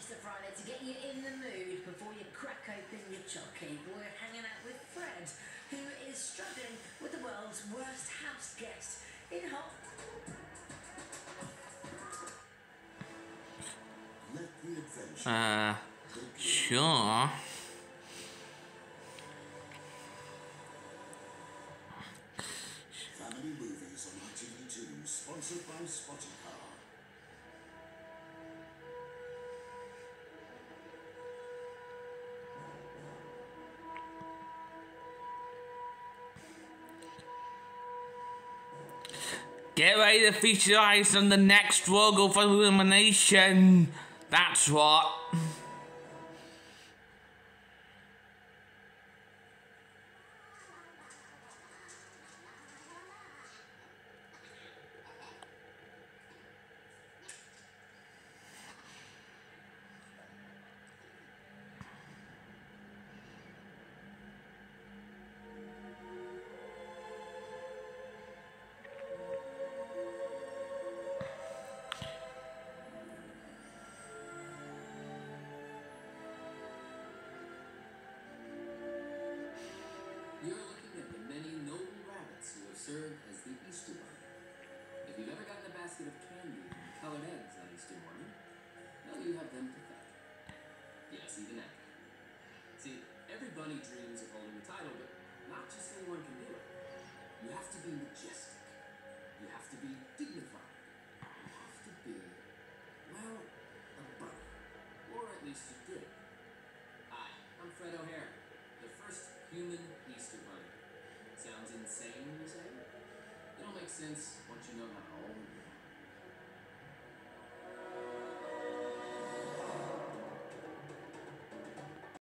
Easter Friday to get you in the mood before you crack open your chocolate. We're hanging out with Fred, who is struggling with the world's worst house guest in Hong Sure. Family Movies on ITV2, sponsored by Spotify. Get ready to feature eyes on the next struggle for elimination. That's what. You're looking at the many noble rabbits who have served as the Easter Bunny. If you've ever gotten a basket of candy and colored eggs on Easter morning, well, you have them to thank. Yes, even that guy. See, every bunny dreams of holding the title, but not just anyone can do it. You have to be majestic. You have to be dignified. You have to be, well, a bunny. Or at least you did. Hi, I'm Fred O'Hare, the first human Easter Bunny. Sounds insane when you say it? It'll make sense once you know how all